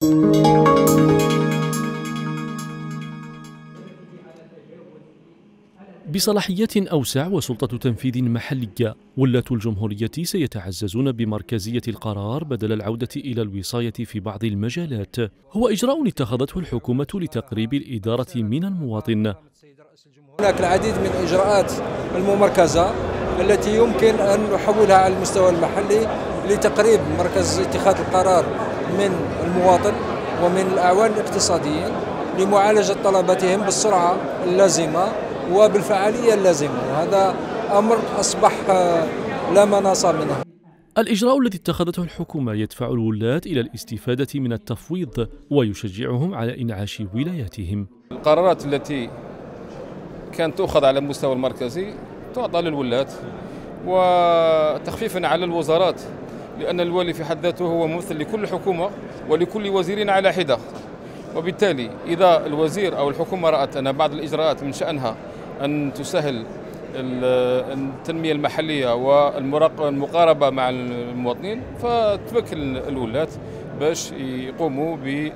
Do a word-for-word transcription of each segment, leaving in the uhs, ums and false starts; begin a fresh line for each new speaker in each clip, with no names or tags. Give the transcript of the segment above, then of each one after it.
بصلاحيات أوسع وسلطة تنفيذ محلية، ولاة الجمهورية سيتعززون بمركزية القرار بدل العودة إلى الوصاية في بعض المجالات. هو إجراء اتخذته الحكومة لتقريب الإدارة من المواطن.
هناك العديد من الإجراءات الممركزة التي يمكن أن نحولها على المستوى المحلي لتقريب مركز اتخاذ القرار من المواطن ومن الأعوان الاقتصاديين لمعالجة طلباتهم بالسرعة اللازمة وبالفعالية اللازمة، وهذا أمر أصبح لا مناص منه.
الإجراء الذي اتخذته الحكومة يدفع الولاة إلى الاستفادة من التفويض ويشجعهم على إنعاش ولاياتهم.
القرارات التي كانت تؤخذ على المستوى المركزي تعطى للولاة، وتخفيفا على الوزارات، لأن الوالي في حد ذاته هو ممثل لكل حكومة ولكل وزير على حدة، وبالتالي إذا الوزير أو الحكومة رأت أن بعض الإجراءات من شأنها أن تسهل التنمية المحلية والمقاربة مع المواطنين فتمكن الولاة باش يقوموا بهذا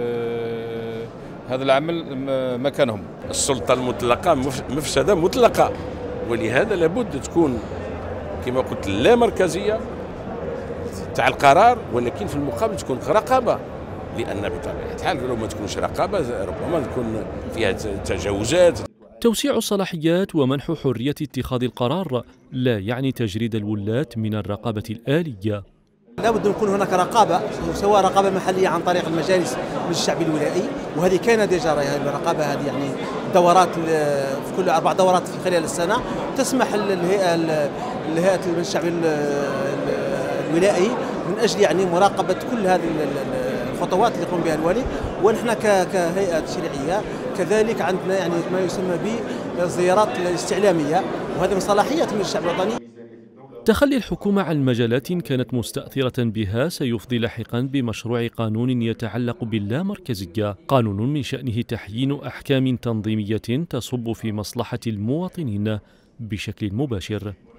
العمل مكانهم.
السلطة المطلقة مفسدة مطلقة، ولهذا لابد تكون كما قلت لا مركزية تاع القرار، ولكن في المقابل تكون رقابة، لأن بطبيعة الحال لو ما تكونش رقابة ربما تكون فيها تجاوزات.
توسيع الصلاحيات ومنح حرية اتخاذ القرار لا يعني تجريد الولاة من الرقابة الآلية.
لا بد أن يكون هناك رقابة، سواء رقابة محلية عن طريق المجالس من الشعب الولائي، وهذه كان ديجا الرقابة هذه يعني دورات في كل أربع دورات في خلال السنة تسمح للهيئة الهيئة من الشعب الولائي من أجل يعني مراقبة كل هذه الخطوات اللي يقوم بها الوالي. ونحن كهيئة تشريعية كذلك عندنا يعني ما يسمى بالزيارات الاستعلامية، وهذه من صلاحيات من الشعب الوطني.
تخلي الحكومة عن مجالات كانت مستأثرة بها سيفضي لاحقا بمشروع قانون يتعلق باللامركزية، قانون من شأنه تحيين أحكام تنظيمية تصب في مصلحة المواطنين بشكل مباشر.